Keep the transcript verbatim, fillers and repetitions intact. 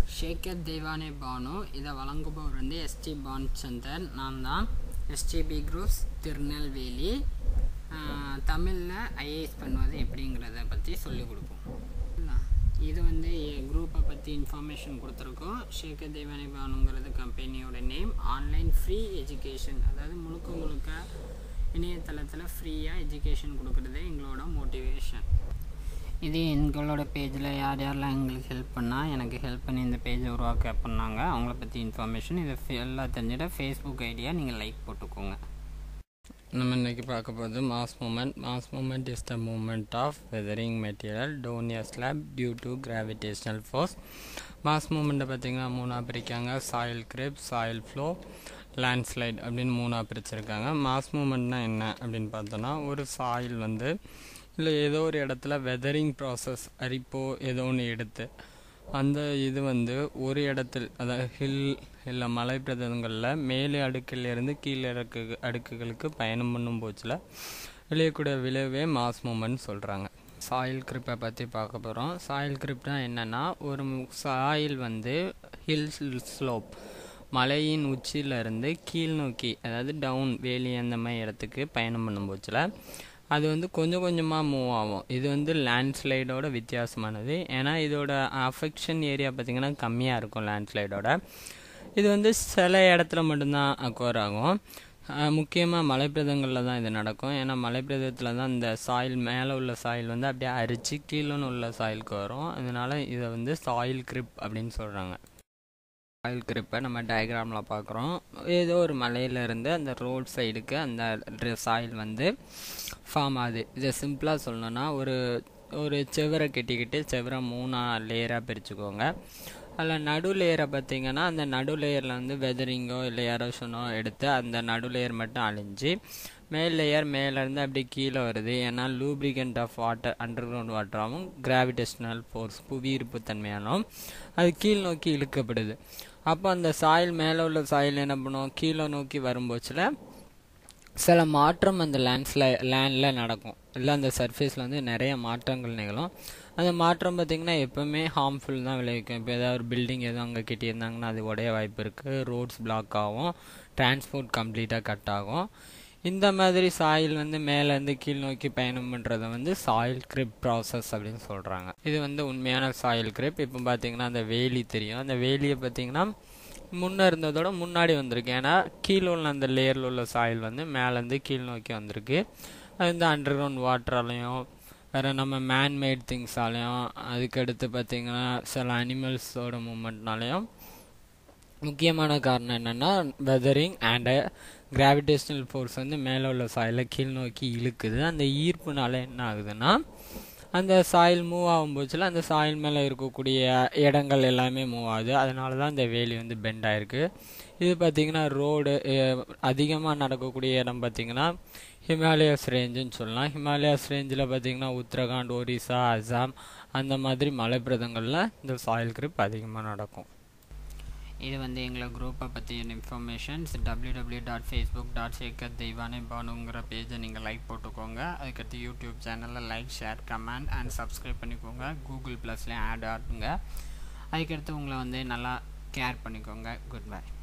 ஷேகர் தெய்வானே பானு. இதை வழங்குபவர் வந்து எஸ்டி பான்சந்தர். நான் தான் எஸ்டிபி குரூப்ஸ் திருநெல்வேலி. தமிழில் ஐஏஎஸ் பண்ணுவது எப்படிங்கிறத பற்றி சொல்லிக் கொடுப்போம். இது வந்து குரூப்பை பற்றி இன்ஃபர்மேஷன் கொடுத்துருக்கோம். ஷேகர் தெய்வானே பானுங்கிறது கம்பெனியோட நேம். ஆன்லைன் ஃப்ரீ எஜுகேஷன், அதாவது முழுக்க முழுக்க இணையதளத்தில் ஃப்ரீயாக எஜுகேஷன் கொடுக்குறதே எங்களோட மோட்டிவேஷன். இது எங்களோட பேஜில் யார் யாரெல்லாம் எங்களுக்கு ஹெல்ப் பண்ணால் எனக்கு ஹெல்ப் பண்ணி இந்த பேஜை உருவாக்க பண்ணாங்க அவங்கள பற்றி இன்ஃபர்மேஷன் இதை எல்லாம் தெரிஞ்சிட ஃபேஸ்புக் ஐடியா நீங்கள் லைக் போட்டுக்கோங்க. நம்ம இன்றைக்கி பார்க்க போகிறது mass movement. Mass movement is the movement of weathering material down a slope due to gravitational force. Mass மூமெண்ட்டை பார்த்திங்கன்னா மூணாக பிரிக்காங்க. Soil creep, soil flow, landslide அப்படின்னு மூணாக பிரிச்சிருக்காங்க. மாஸ் மூமெண்ட்னா என்ன அப்படின்னு பார்த்தோன்னா, ஒரு சாயில் வந்து இல்லை ஏதோ ஒரு இடத்துல வெதரிங் ப்ராசஸ் அரிப்போ ஏதோ ஒன்று எடுத்து அந்த இது வந்து ஒரு இடத்தில், அதாவது ஹில் இல்லை மலை பிரதேசங்களில் மேலே அடுக்கிலிருந்து கீழே அடுக்கு அடுக்குகளுக்கு பயணம் பண்ணும் போச்சில் விளையக்கூடிய விளைவே மாஸ் மூமெண்ட் சொல்கிறாங்க. சாயில் கிரிப்பை பற்றி பார்க்க போகிறோம். சாயில் கிரிப்னா என்னென்னா, ஒரு சாயில் வந்து ஹில் ஸ்லோப் மலையின் உச்சியிலேருந்து கீழ் நோக்கி, அதாவது டவுன் வேலி அந்த மாதிரி இடத்துக்கு பயணம் பண்ணும் போச்சில் அது வந்து கொஞ்சம் கொஞ்சமாக மூவ் ஆகும். இது வந்து லேண்ட்ஸ்லைடோட வித்தியாசமானது. ஏன்னா இதோட அஃபெக்ஷன் ஏரியா பார்த்திங்கன்னா கம்மியாக இருக்கும் லேண்ட்ஸ்லைடோட. இது வந்து சில இடத்துல மட்டும்தான் அக்வர் ஆகும். முக்கியமாக மலைப்பிரதங்களில் தான் இது நடக்கும். ஏன்னா மலைப்பிரதத்தில் தான் இந்த சாயில் மேலே உள்ள சாயில் வந்து அப்படியே அரிச்சு கீழேன்னு உள்ள சாயிலுக்கு வரும். அதனால் இதை வந்து சாயில் கிரிப் அப்படின்னு சொல்கிறாங்க. சாயில் கிரிப்பை நம்ம டயக்ராமில் பார்க்குறோம். ஏதோ ஒரு மலையிலேருந்து அந்த ரோட் சைடுக்கு அந்த சாயில் வந்து ஃபார்ம் ஆகுது. இதை சிம்பிளாக சொல்லணுன்னா, ஒரு ஒரு செவரை கட்டிக்கிட்டு செவரை மூணாக லேயராக பிரிச்சுக்கோங்க. அதில் நடு லேயரை பார்த்திங்கன்னா, அந்த நடு லேயரில் வந்து வெதரிங்கோ இல்லை எரோஷனோ எடுத்து அந்த நடு லேயர் மட்டும் அழிஞ்சு மேல் லேயர் மேலேருந்து அப்படி கீழே வருது. ஏன்னா lubricant of water underground வாட்டராகவும் கிராவிடேஷனல் ஃபோர்ஸ் புவியீர்ப்பு தன்மையாலும் அது கீழ் நோக்கி இழுக்கப்படுது. அப்போ அந்த சாயில் மேலே உள்ள சாயில் என்ன பண்ணும், கீழே நோக்கி வரும்போச்சில் சில மாற்றம் அந்த லேண்ட்ஸில் லேண்டில் நடக்கும். இல்லை அந்த சர்ஃபேஸில் வந்து நிறைய மாற்றங்கள் நிகழும். அந்த மாற்றம் பார்த்திங்கன்னா எப்போவுமே ஹார்ம்ஃபுல் தான் விளைவிக்கும். இப்போ ஏதாவது ஒரு பில்டிங் எதுவும் அங்கே கட்டியிருந்தாங்கன்னா அது உடைய வாய்ப்பு இருக்குது. ரோட்ஸ் பிளாக் ஆகும், டிரான்ஸ்போர்ட் கம்ப்ளீட்டாக கட் ஆகும். இந்த மாதிரி சாயில் வந்து மேலேருந்து கீழ் நோக்கி பயணம் பண்ணுறத வந்து சாயில் கிரிப் ப்ராசஸ் அப்படின்னு சொல்கிறாங்க. இது வந்து உண்மையான சாயில் கிரிப். இப்போ பார்த்திங்கன்னா அந்த வேலி தெரியும். அந்த வேலியை பார்த்திங்கன்னா முன்னே இருந்ததோட முன்னாடி வந்திருக்கு. ஏன்னா கீழே உள்ள அந்த லேயரில் உள்ள சாயில் வந்து மேலேருந்து கீழ் நோக்கி வந்திருக்கு. அது வந்து அண்டர் கிரவுண்ட் வாட்டராலையும் வேறு நம்ம மேன்மேட் திங்ஸாலையும் அதுக்கடுத்து பார்த்திங்கன்னா சில அனிமல்ஸோட மூமெண்ட்னாலையும் முக்கியமான காரணம் என்னென்னா வெதரிங் அண்டு கிராவிடேஷனல் ஃபோர்ஸ் வந்து மேலே உள்ள சாயிலை கீழ் நோக்கி இழுக்குது. அந்த ஈர்ப்புனால என்ன ஆகுதுன்னா, அந்த சாயில் மூவ் ஆகும்போச்சில் அந்த சாயில் மேலே இருக்கக்கூடிய இடங்கள் எல்லாமே மூவ் ஆகுது. அதனால தான் இந்த வேலி வந்து பெண்ட் ஆகிருக்கு. இது பார்த்திங்கன்னா ரோடு அதிகமாக நடக்கக்கூடிய இடம் பார்த்திங்கன்னா ஹிமாலயஸ் ரேஞ்சுன்னு சொல்லலாம். ஹிமாலயஸ் ரேஞ்சில் பார்த்திங்கன்னா உத்தரகாண்ட், ஒரிசா, அசாம் அந்த மாதிரி மலைப்பிரதங்களில் இந்த சாயில் கிரிப் அதிகமாக நடக்கும். இது வந்து எங்களை குரூப்பை பற்றிய informations. W W dot Facebook dot Shekar Deivanai பானுங்கிற பேஜை நீங்கள் லைக் போட்டுக்கோங்க. அதுக்கடுத்து யூடியூப் சேனலில் like, share, comment and subscribe பண்ணிக்கோங்க. கூகுள் ப்ளஸ்லேயும் ஆட் ஆடுங்க. அதுக்கடுத்து உங்களை வந்து நல்லா கேர் பண்ணிக்கோங்க. Good by.